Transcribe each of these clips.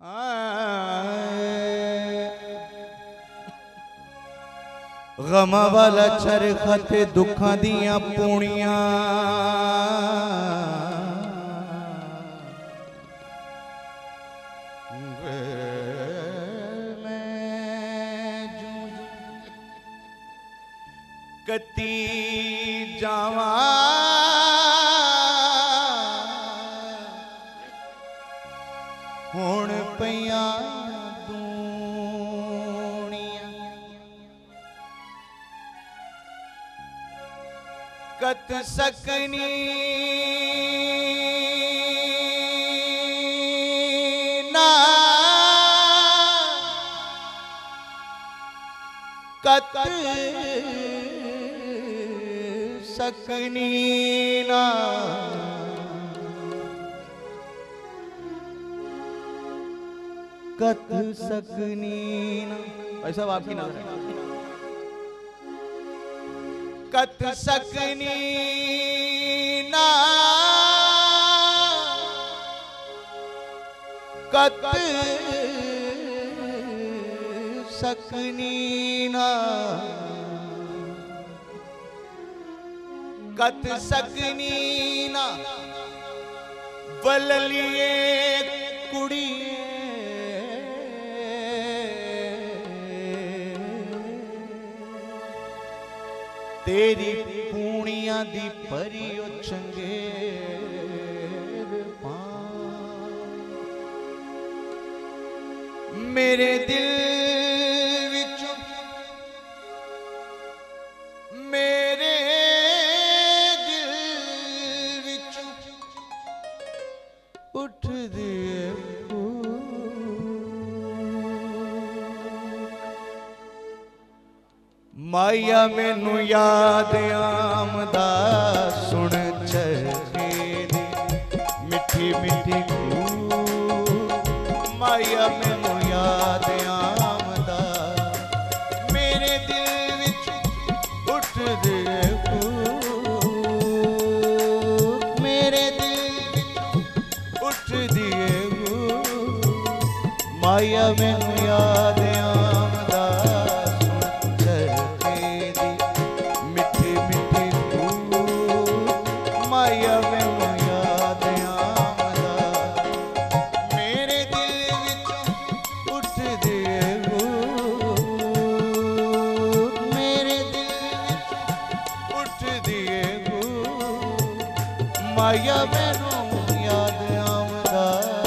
गमा वाला चरखा ते दुखां दियां पूनियां कती जावा हुण पईयां दूनियां कत सकनी ना कत सकनी ना कत सकनी ना। भाई साहब आपकी नाम है कत सकनी ना कत सकनी ना कत सकनी ना बललिए कुड़िए तेरी पूनिया दी परियो चंगेर मेरे दिल विचों मेरे दिल विचों उठ दिए माया मैनू याद आमदा सुन चरखे दी मिठी मिठी माया मैनू याद आमदा मेरे दिल विच उठ दे मेरे दिल विच उठ दिए माया मैनू याद आमदा माया मैनू याद आमदा मेरे दिल विच उठ दे मेरे दिल विच उठ दिए माया मैनू याद आमदा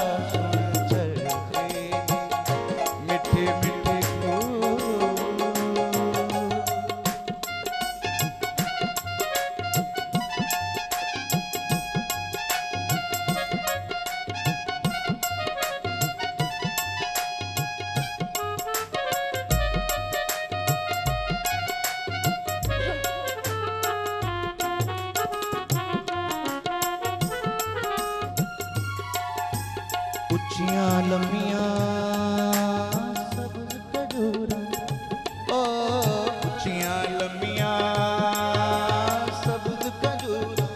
चरखे मिठे मिठे उच्चियां लम्मियां सबज खजूरां ओ उच्चियां लम्मियां सबज खजूरां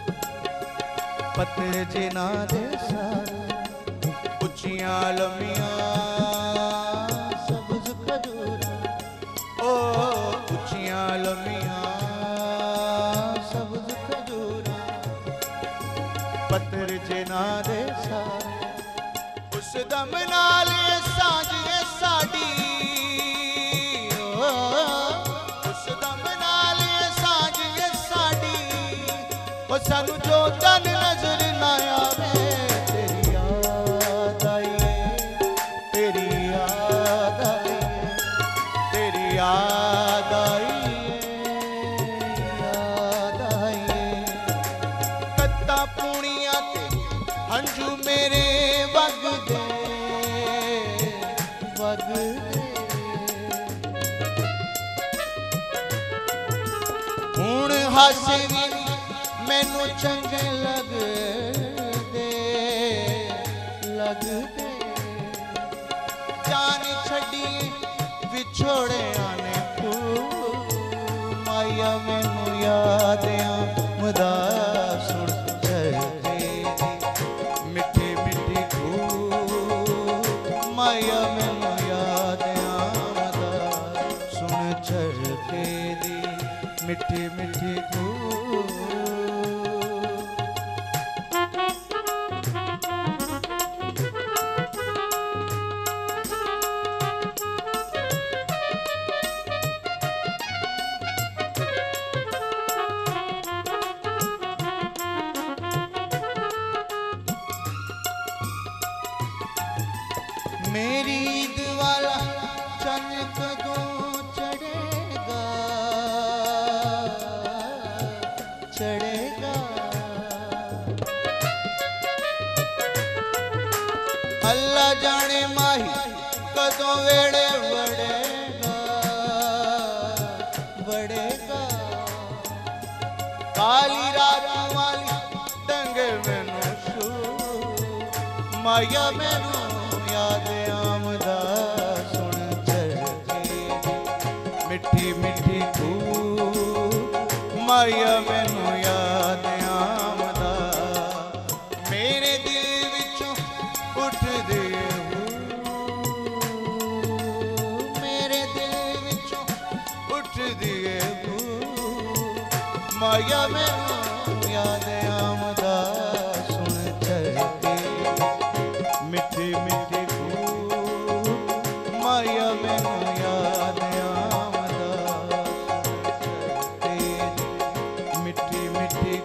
पत्ते जिना दे सारे उच्चियां लम्मियां सबज खजूरां ओ उच्चियां लम्मियां सबज खजूरां पत्ते जिना दे सारे उस दम नाल सांझे साड़ी उस दम नाल सांझे साड़ी ओ सानू जो तन नजर ना आवे तेरी याद आई तेरी याद आई तेरी याद आई याद आई कत्ता पूनिया ते हंझू मेरे वगदे हुण हासे भी मैनू चंगे लगदे जान छड़ी विछोड़े आने तू माया मैनू याद आमदा सुन चरखे दी मिठी मिठी माया मैनू याद आमदा सुन झरके दी मिठी मिठी गूंज। मेरी ईद वाला चंद कदों चढ़ेगा चढ़ेगा। अल्लाह जाने माही कदों वेड़े वड़ेगा वड़ेगा। काली रात वाली दंगे मैनू छू माया मैनू याद आमदा सुन झरके मिठी मिठी गूंज। माया मैनू याद आमदा मेरे दिल विचों उठदे मेरे दिल विचों उठदी माया मैनू याद आमदा सुन झरके मिठी मिठी माया मैनू याद आमदा मिठी मिठी